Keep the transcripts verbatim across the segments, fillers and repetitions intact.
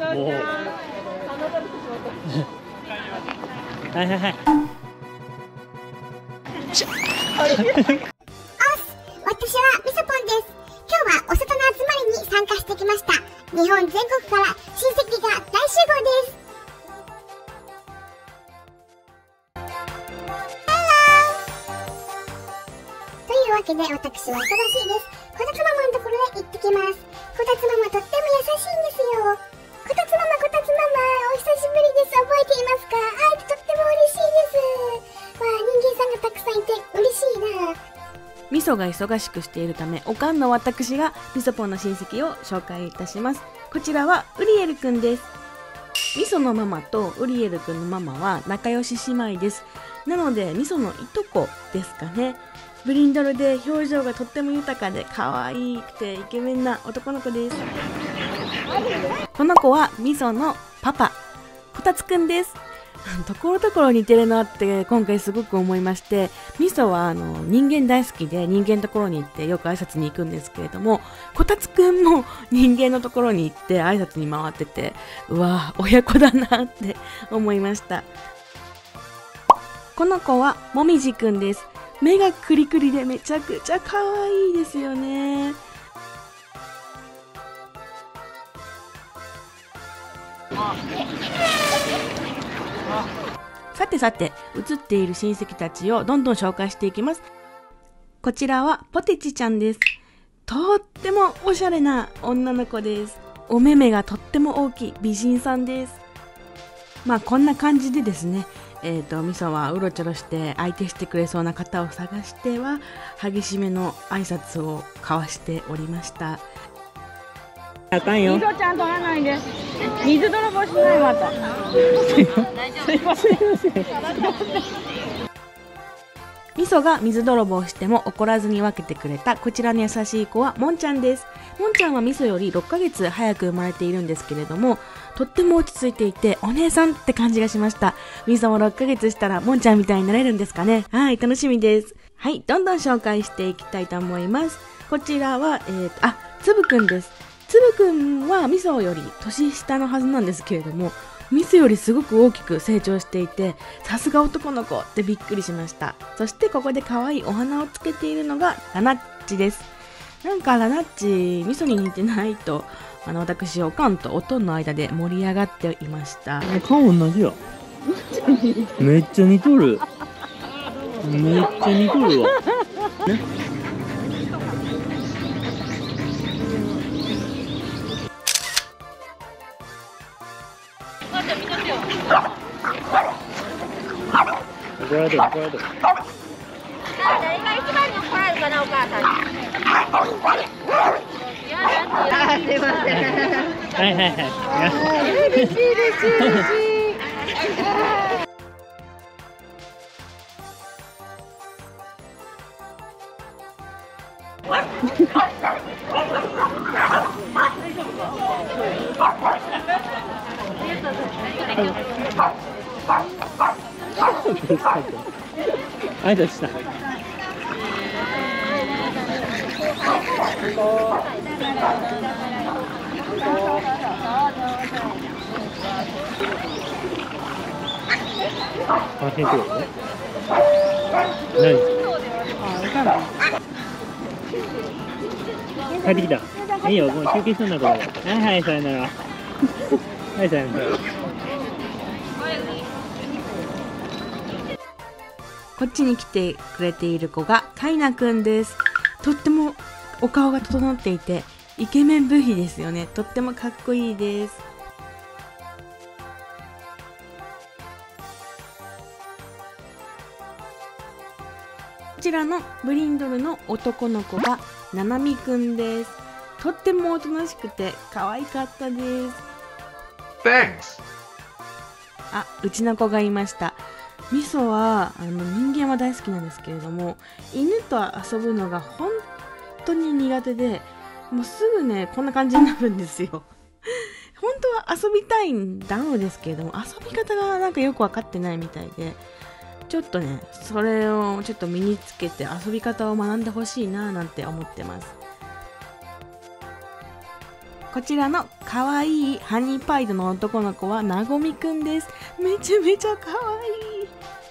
はいはいはい。 私はみそぽんです。今日はお里の集まりに参加してきました。日本全国から親戚が大集合です。というわけで私は忙しいです。こたつママのところへ行ってきます。こたつママとっても優しいんですよ。こたつママ、こたつママ、お久しぶりです。覚えていますか？会えてとっても嬉しいです。わあ、人間さんがたくさんいて嬉しいな。 みそが忙しくしているため、おかんの私がみそぽんの親戚を紹介いたします。こちらはウリエルくんです。みそのママとウリエルくんのママは仲良し姉妹です。なのでみそのいとこですかね。ブリンドルで表情がとっても豊かで可愛くてイケメンな男の子です。この子はみそのパパ、こたつくんです。ところどころ似てるなって今回すごく思いまして、みそはあの人間大好きで人間のところに行ってよく挨拶に行くんですけれども、こたつくんも人間のところに行って挨拶に回ってて、うわ親子だなって思いました。この子はもみじくんです。目がクリクリでめちゃくちゃ可愛いですよね。さてさて、映っている親戚たちをどんどん紹介していきます。こちらはポテチちゃんです。とってもおしゃれな女の子です。お目目がとっても大きい美人さんです。まあこんな感じでですね、えーと、みそはうろちょろして相手してくれそうな方を探しては激しめの挨拶を交わしておりました。 あかんよ。 水をちゃんと取らないで。水泥棒しないまた。 すいません。 みそが水泥棒しても怒らずに分けてくれたこちらの優しい子はもんちゃんです。もんちゃんはみそよりろっかげつ早く生まれているんですけれども、とっても落ち着いていてお姉さんって感じがしました。みそもろっかげつしたらもんちゃんみたいになれるんですかね。はい、楽しみです。はい、どんどん紹介していきたいと思います。こちらは、えーと、あ、つぶくんです。つぶくんはみそより年下のはずなんですけれども、みそよりすごく大きく成長していて、さすが男の子ってびっくりしました。そしてここで可愛いお花をつけているのがラナッチです。なんかラナッチみそに似てないと、あの私おかんとおとんの間で盛り上がっていました。 顔同じや。めっちゃ似とる。めっちゃ似とるわ。ね。怒られてる、怒られてる。 誰が一番に怒られるかな、お母さんに。あ、すいません。 はいはいはい。 嬉しい嬉しい嬉しい。 挨拶した。あ、変更ね。何？帰ってきた。いいよ、もう休憩するんだから。はいはい、さよなら。はい、さよなら。 こっちに来てくれている子がカイナくんです。とってもお顔が整っていてイケメンブヒですよね。とってもかっこいいです。こちらのブリンドルの男の子がナナミくんです。とってもおとなしくて可愛かったです。 Thanks. あ、うちの子がいました。みそはあの人間は大好きなんですけれども、犬と遊ぶのが本当に苦手で、もうすぐねこんな感じになるんですよ。本当は遊びたいんだろうですけれども、遊び方がなんかよく分かってないみたいで、ちょっとねそれをちょっと身につけて遊び方を学んでほしいななんて思ってます。 こちらのかわいいハニーパイドの男の子はなごみくんです。めちゃめちゃかわいい。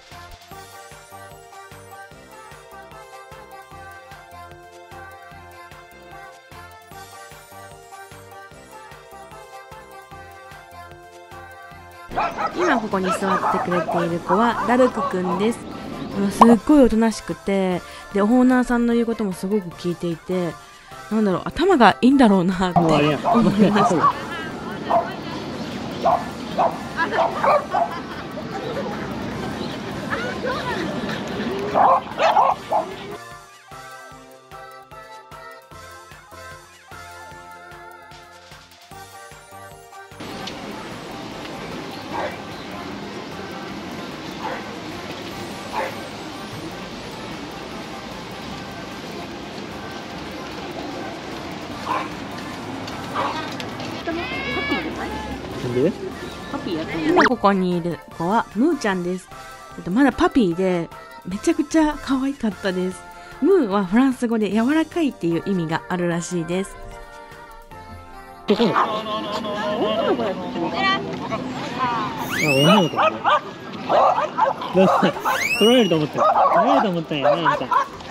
今ここに座ってくれている子はラルクくんです。すっごいおとなしくて、でオーナーさんの言うこともすごく聞いていて、なんだろう、頭がいいんだろうなって思いました。 で今ここにいる子はムーちゃんです。えっとまだパピーでめちゃくちゃ可愛かったです。ムーはフランス語で柔らかいっていう意味があるらしいです。 どこの子？女の子だった。あ、女の子だね。どうした？取られると思ったよ。取られると思ったんやね、あん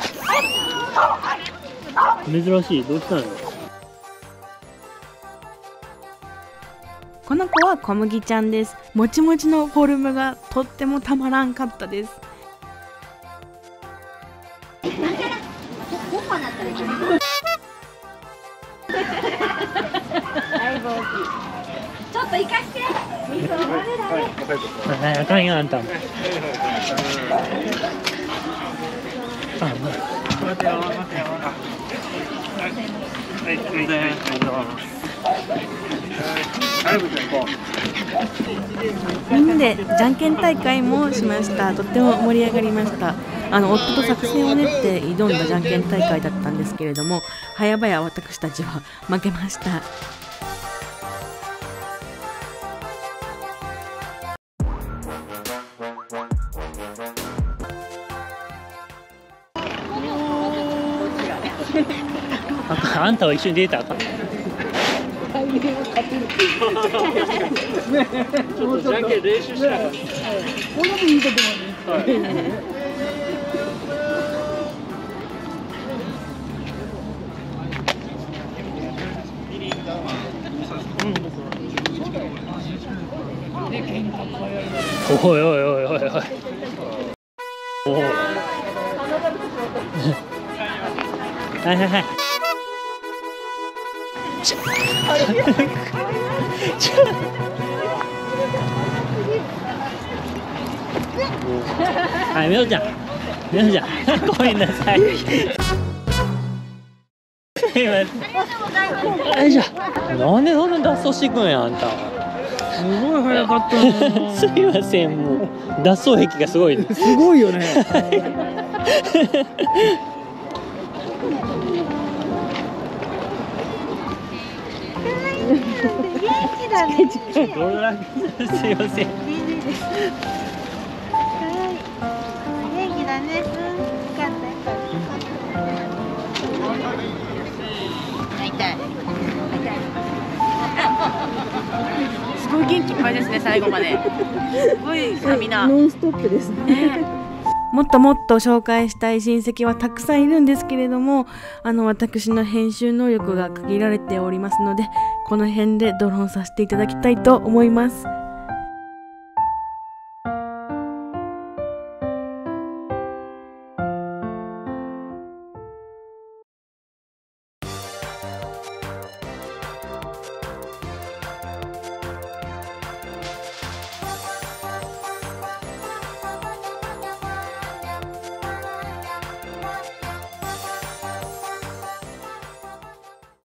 た。珍しい。どうしたの？ この子は小麦ちゃんです。もちもちのフォルムがとってもたまらんかったです。 ちょっと行かして味噌までだね。 あかんよ、あんたも。あ、待てよ、待てよ。はい、すいません。 みんなでじゃんけん大会もしました。とっても盛り上がりました。あの夫と作戦を練って挑んだじゃんけん大会だったんですけれども、早々私たちは負けました。 あ, あんたは一緒に出たらあかん。ちょっとじゃんけん練習しなかった。これもいいとこまで。おいおいおいおいおい。おお。はいはいはい。ちょはい、みおちゃん、みおちゃん、ごめんなさい。すいません。よいしょ。なんでそんな脱走していくんや、あんた。すごい早かったな。すいません、もう脱走癖がすごい。すごいよね。 元気だね。 すいません。 元気だね。よかったよかった。痛い。 すごい元気いっぱいですね、最後まで。すごいスタミナ。 ノンストップですね。 もっともっと紹介したい親戚はたくさんいるんですけれども、あの私の編集能力が限られておりますので、この辺でドローンさせていただきたいと思います。